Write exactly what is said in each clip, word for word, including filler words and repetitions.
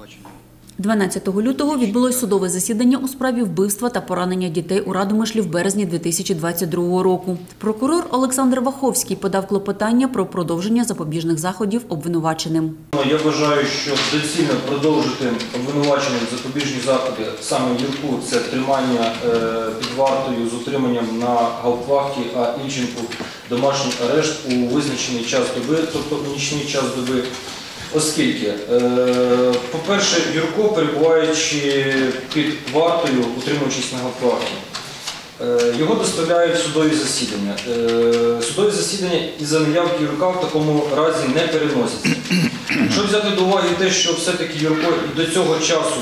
дванадцятого лютого відбулось судове засідання у справі вбивства та поранення дітей у Радомишлі в березні дві тисячі двадцять другого року. Прокурор Олександр Ваховський подав клопотання про продовження запобіжних заходів обвинуваченим. Я вважаю, що доцільно продовжити обвинуваченим запобіжні заходи саме Юрку – це тримання під вартою з утриманням на гауптвахті, а Ільченку – домашній арешт у визначений час доби, тобто нічний час доби. Оскільки, по-перше, Юрко, перебуваючи під вартою, утримуючись на гауптвахті, його доставляють в судові засідання. Судові засідання із-за наявки Юрка в такому разі не переносяться. Якщо взяти до уваги те, що все-таки Юрко до цього часу,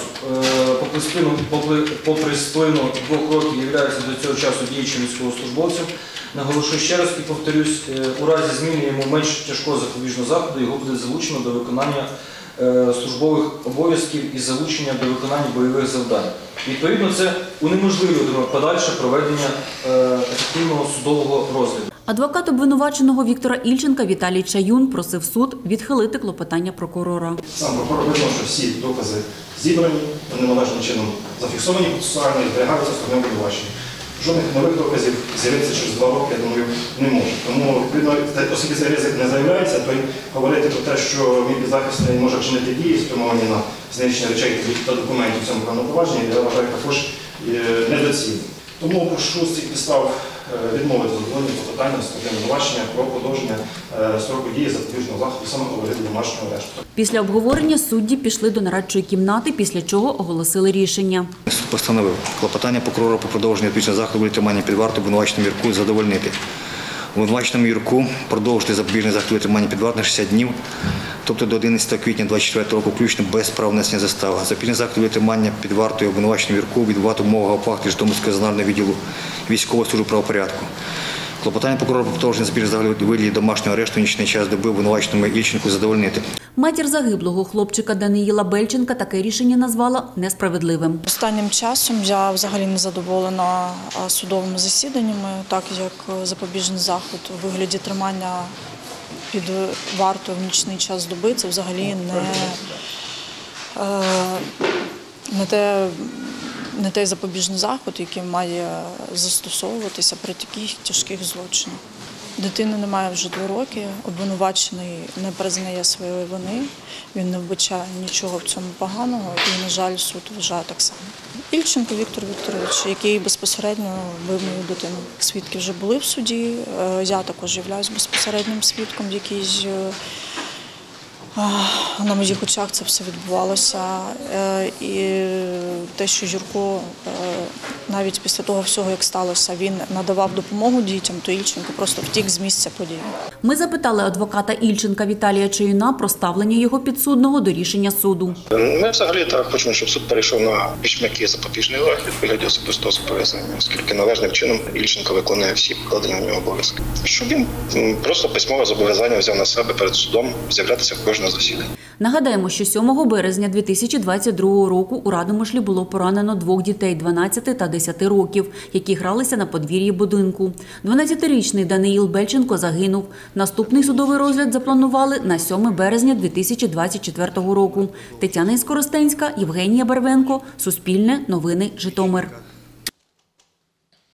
попри сплину двох років, є до цього часу діючим військовослужбовцем, наголошу ще раз і повторюсь, у разі зміни йому менш тяжкого запобіжного заходу його буде залучено до виконання службових обов'язків і залучення до виконання бойових завдань. Відповідно, це унеможливлює подальше проведення ефективного судового розгляду. Адвокат обвинуваченого Віктора Ільченка Віталій Чаюн просив суд відхилити клопотання прокурора. Сам прокурор визнав, що всі докази зібрані, вони належним чином зафіксовані процесуально і зберігаються стороною обвинувачення. Жодних нових доказів з'явитися через два роки, я думаю, не може. Тому, відповідно, оскільки цей ризик не заявляється, то й говорити про те, що мій підзахисний може вчинити дії, спрямовані на знищення речей та документів в цьому правовому провадженні, я вважаю також недоцільним. Тому прошу з цих підстав відмовити задоволення клопотання з обвинувачення про продовження строку дії запобіжного заходу саме у вигляді домашнього арешту. Після обговорення судді пішли до нарадчої кімнати, після чого оголосили рішення. Суд постановив клопотання прокурора про продовження запобіжного заходу тримання під вартою обвинуваченому Юрку задовольнити. Обвинуваченому Юрку продовжити запобіжний захід тримання під вартою на шістдесят днів, тобто до одинадцятого квітня двадцять четвертого року включно без права внесення застави. Запобіжний захід тримання під вартою обвинуваченому Юрку відбувати в умовах гауптвахти Житомирського зонального відділу військової служби правопорядку. Клопотання прокурора про продовження запобіжного заходу у вигляді домашнього арешту нічний час доби обвинуваченому Ільченку задовольнити. Матір загиблого хлопчика Даниїла Бельченка таке рішення назвала несправедливим. Останнім часом я взагалі не задоволена судовими засіданнями, так як запобіжний заход у вигляді тримання під вартою в нічний час доби – це взагалі не, не те, не той запобіжний заход, який має застосовуватися при таких тяжких злочинах. Дитини немає вже два роки, обвинувачений не признає своєї вини, він не вбачає нічого в цьому поганого і, на жаль, суд вважає так само. Ільченко Віктор Вікторович, який безпосередньо бив мою дитину. Свідки вже були в суді, я також являюсь безпосереднім свідком, який на моїх очах це все відбувалося. І те, що Юрко навіть після того всього, як сталося, він надавав допомогу дітям, то Ільченко просто втік з місця події. Ми запитали адвоката Ільченка Віталія Чаюна про ставлення його підсудного до рішення суду. Ми взагалі так хочемо, щоб суд перейшов на більш м'який запобіжний захід у вигляді особистого зобов'язання, оскільки належним чином Ільченко виконує всі покладені на нього обов'язки. Щоб він просто письмове зобов'язання взяв на себе перед судом з'являтися в кожному засіданні. Нагадаємо, що сьомого березня дві тисячі двадцять другого року у Радомишлі було поранено двох дітей дванадцяти та десяти років, які гралися на подвір'ї будинку. дванадцятирічний Даниїл Бельченко загинув. Наступний судовий розгляд запланували на сьоме березня дві тисячі двадцять четвертого року. Тетяна Іскоростенська, Євгенія Барвенко, Суспільне, Новини, Житомир.